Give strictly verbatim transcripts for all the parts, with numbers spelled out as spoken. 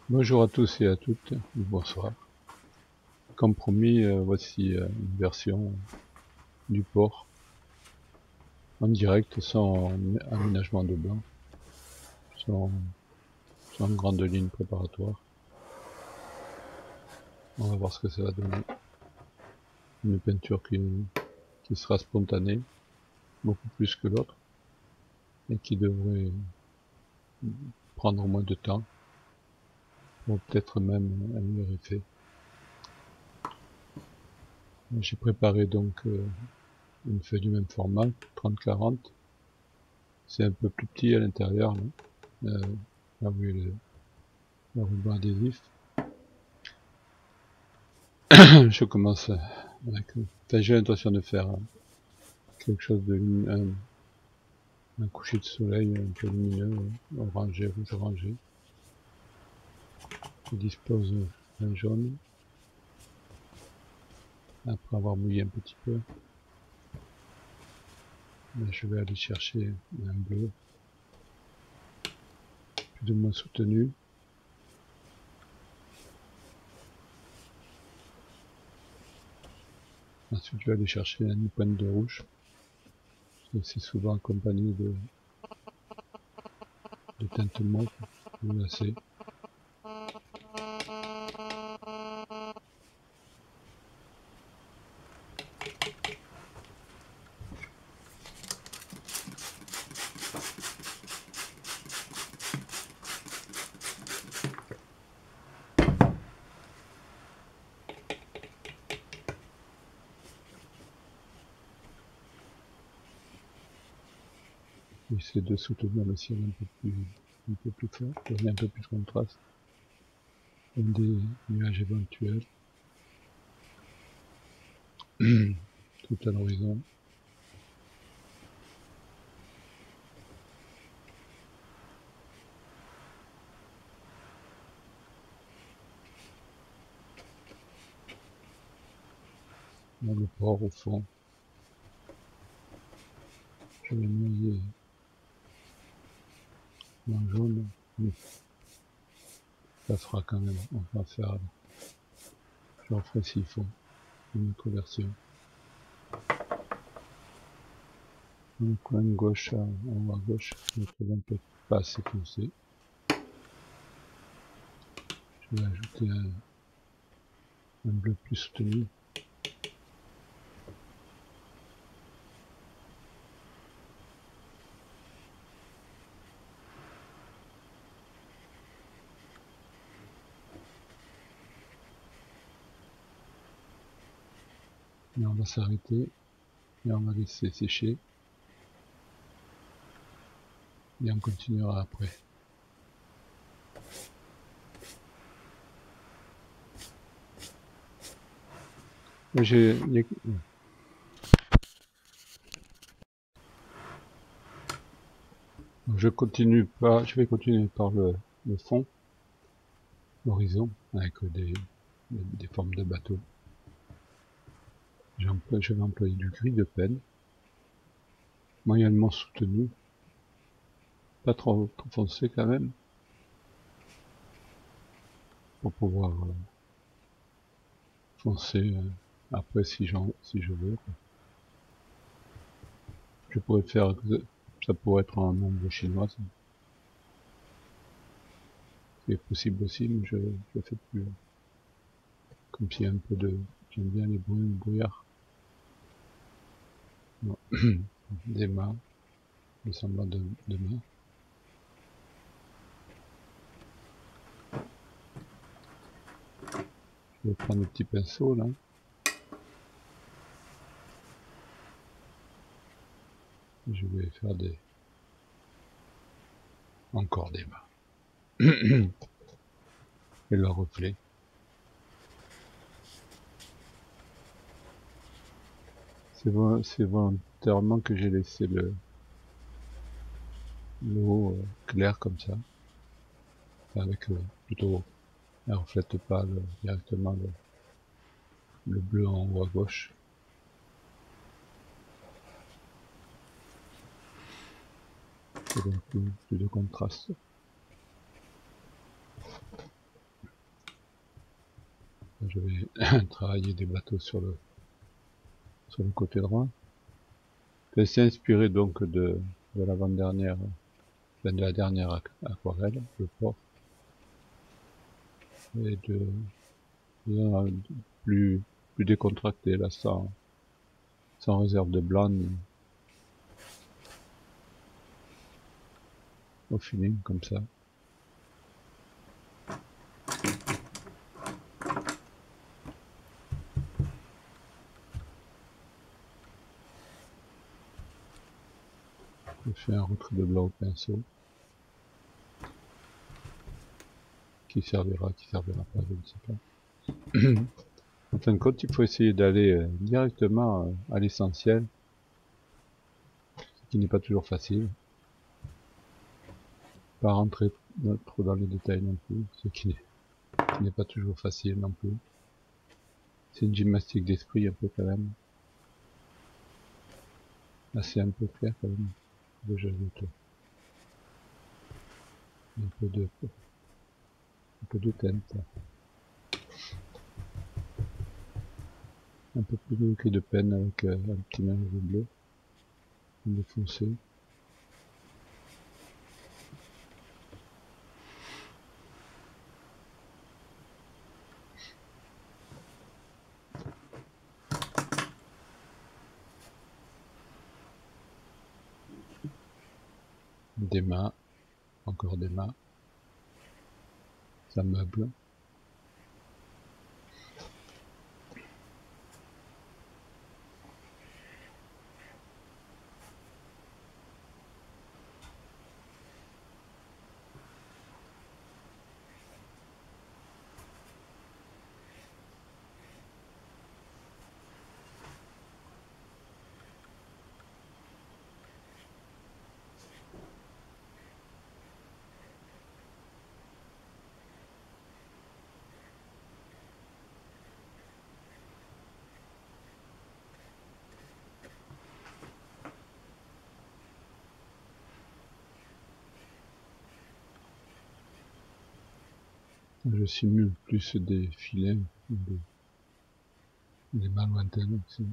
Bonjour à tous et à toutes, bonsoir. Comme promis, euh, voici euh, une version du port en direct sans aménagement de blanc, sans, sans grande ligne préparatoire. On va voir ce que ça va donner. Une peinture qui, qui sera spontanée, beaucoup plus que l'autre, et qui devrait prendre moins de temps, ou peut-être même un meilleur effet. J'ai préparé donc euh, une feuille du même format, trente quarante. C'est un peu plus petit à l'intérieur, là, euh, là où il y a le, le ruban adhésif. Je commence avec, enfin, j'ai l'intention de faire quelque chose de un, un coucher de soleil un peu lumineux, orangé, rouge orangé. Je dispose un jaune après avoir mouillé un petit peu. Là, je vais aller chercher un bleu plus ou moins soutenu. Ensuite, je vais aller chercher une pointe de rouge. C'est souvent accompagné de, de teintes mauves violacées. J'essaie de soutenir le ciel un peu plus, un peu plus fort, pour donner un peu plus de contraste. Comme des nuages éventuels. Tout à l'horizon. Dans le port au fond. Je vais noyer en jaune, mais ça fera quand même, on va faire, je referai s'il faut, une autre version. Dans le coin gauche, en haut à gauche, je trouve un peu pas assez foncé. Je vais ajouter un, un bleu plus soutenu. Et on va s'arrêter, et on va laisser sécher, et on continuera après. J'ai, je continue pas, je vais continuer par le, le fond, l'horizon, avec des, des formes de bateaux. Je vais employer du gris de peine, moyennement soutenu, pas trop, trop foncé quand même, pour pouvoir euh, foncer euh, après si, si je veux. Je pourrais faire, ça pourrait être en ombre chinoise, c'est possible aussi, mais je, je fais plus, comme s'il y a un peu de, j'aime bien les bruits, brouillards, non. Des mâts, le semblant de, de mâts. Je vais prendre le petit pinceau là. Je vais faire des, encore des mâts. Et le reflet. C'est volontairement que j'ai laissé le l'eau euh, claire comme ça, avec euh, plutôt, elle reflète pas le, directement le, le bleu en haut à gauche. Ça donne plus, plus de contraste. je vais travailler des bateaux sur le sur le côté droit. C'est inspiré donc de, de l'avant-dernière, de la dernière aquarelle, le port, et de, de plus plus décontracté là, sans sans réserve de blanc, ni au feeling comme ça. Je fais un retrait de blanc au pinceau, qui servira, qui servira pas, je ne sais pas. En fin de compte, il faut essayer d'aller euh, directement euh, à l'essentiel, ce qui n'est pas toujours facile. Pas rentrer trop dans les détails non plus, ce qui n'est pas toujours facile non plus. C'est une gymnastique d'esprit un peu quand même. Là c'est un peu clair quand même. Là j'ajoute un peu de un peu de teinte. Un peu plus de, de peine avec euh, un petit mélange de bleu. De foncé. Des mâts. Encore des mâts. Ça meuble. Je simule plus des filets, des, des mâts lointains aussi.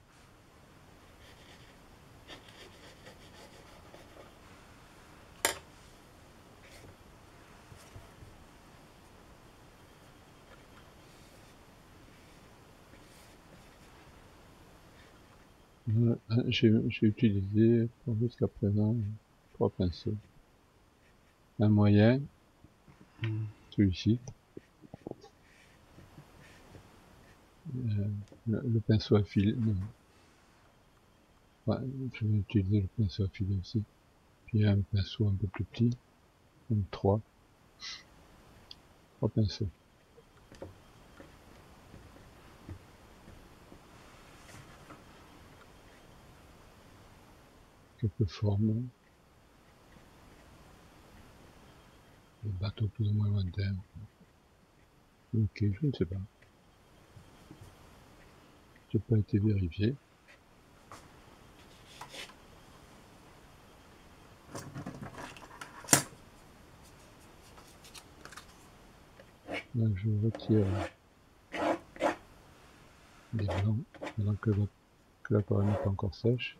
J'ai utilisé jusqu'à présent trois pinceaux. Un moyen, celui-ci. Euh, le, le pinceau à filer. Non. Ouais, je vais utiliser le pinceau à filer aussi. Puis un pinceau un peu plus petit. Donc trois. Trois pinceaux. Quelques formes. Des bateaux plus ou moins lointains. Ok, je ne sais pas. J'ai pas été vérifié. Là, je retire les blancs, pendant que la, que la parole n'est pas encore sèche.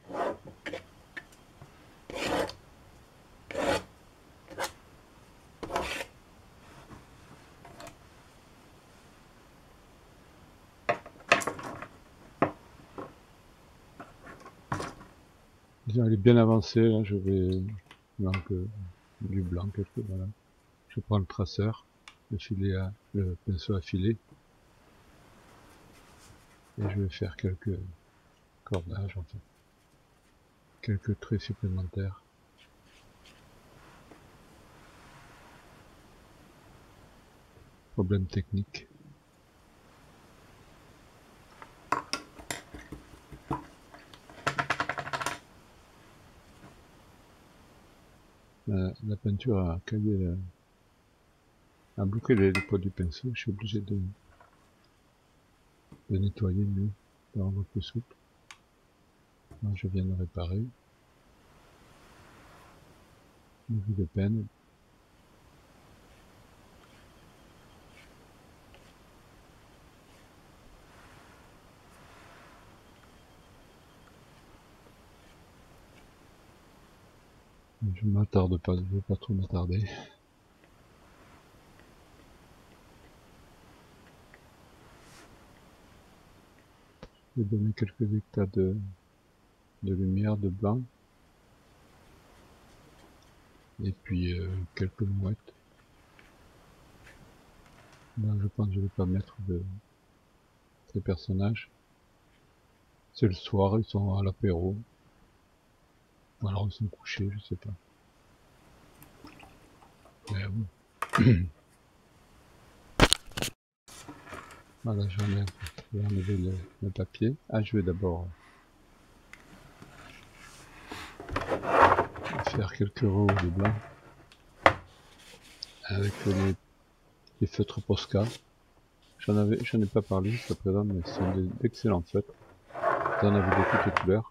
Disons, elle est bien avancée, là, je vais, donc, euh, du blanc, quelque, voilà. Je prends le traceur, le filet à, le pinceau à filer, et je vais faire quelques cordages, enfin, quelques traits supplémentaires. Problème technique. La, la peinture a caillé, euh, a bloqué les, les poids du pinceau, je suis obligé de, de nettoyer mieux, pour rendre plus souple. Là, je viens de réparer. Une de peine. Je m'attarde pas, je vais pas trop m'attarder. Je vais donner quelques éclats de, de lumière, de blanc. Et puis euh, quelques mouettes. Là, je pense que je vais pas mettre de ces personnages. C'est le soir, ils sont à l'apéro. Ou alors ils sont couchés, je sais pas. Mais bon. Voilà, j'enlève, je vais enlever le, le papier. Ah, je vais d'abord faire quelques rows de blanc avec les, les feutres Posca. J'en avais, j'en ai pas parlé jusqu'à présent, mais ce sont d'excellents feutres. Vous en avez de toutes couleurs.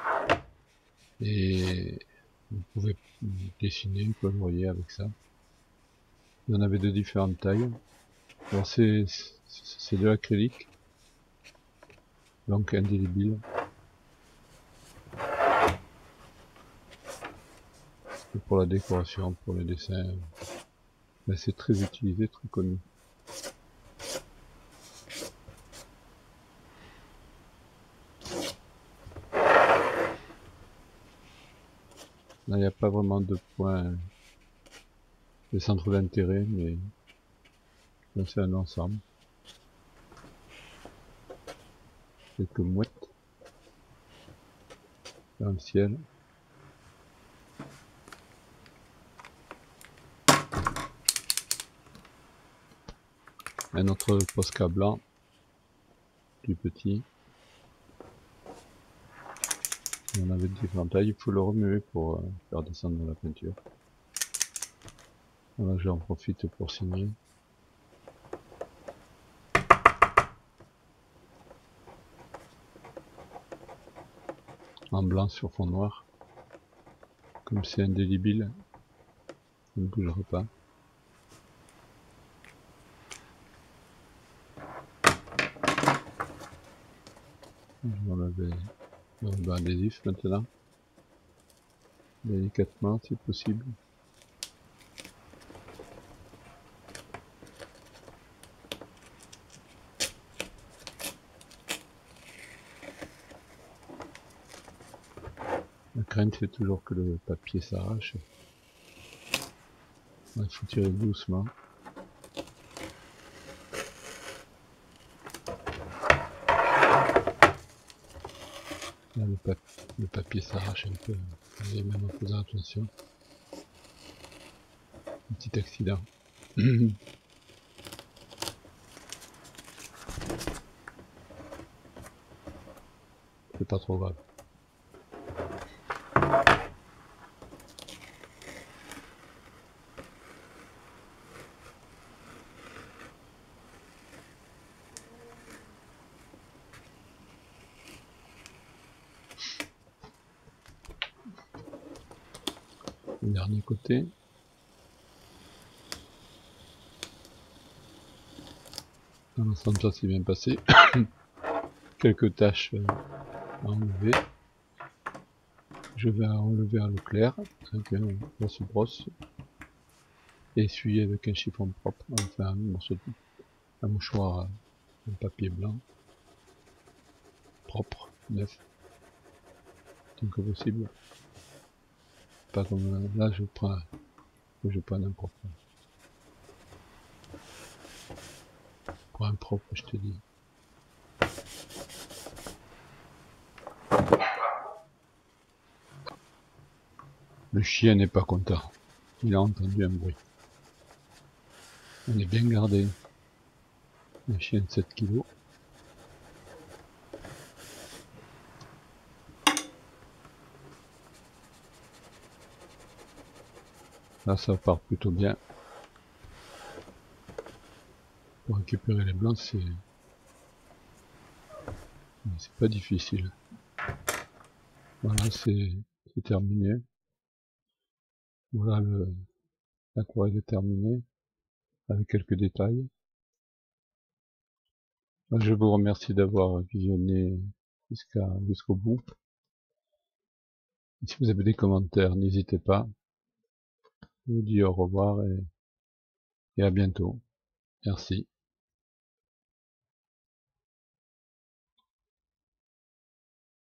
Et vous pouvez dessiner, colorier avec ça. Il y en avait de différentes tailles. Alors c'est c'est de l'acrylique, donc indélébile. Et pour la décoration, pour les dessins, ben c'est très utilisé, très connu. Là, il n'y a pas vraiment de point de centre d'intérêt, mais c'est un ensemble. Quelques mouettes dans le ciel. Un autre Posca blanc, plus petit. On avait de différentes tailles, il faut le remuer pour euh, faire descendre la peinture. Voilà, j'en profite pour signer. En blanc sur fond noir. Comme c'est indélébile, ça ne bougera pas. Je vais enlever le ruban adhésif maintenant. Délicatement si possible. La crainte c'est toujours que le papier s'arrache. Il faut tirer doucement. Là, le, pap le papier s'arrache un peu, et même en faisant attention. Un petit accident. C'est pas trop grave. Le dernier côté. Dans l'ensemble, ça s'est bien passé. Quelques taches à enlever. Je vais enlever à l'eau claire, avec un brosse brosse, et essuyer avec un chiffon propre, enfin un morceau de un mouchoir en papier blanc, propre, neuf, tant que possible. Pas comme là, je prends, je prends n'importe quoi. Pour un propre, je te dis. Le chien n'est pas content. Il a entendu un bruit. On est bien gardé. Un chien de sept kilos. Là, ça part plutôt bien. Pour récupérer les blancs, c'est c'est pas difficile. Voilà, c'est terminé. Voilà, le l'aquarelle est terminée, avec quelques détails. Je vous remercie d'avoir visionné jusqu'à jusqu'au bout. Si vous avez des commentaires, n'hésitez pas. Je vous dis au revoir et, et à bientôt. Merci.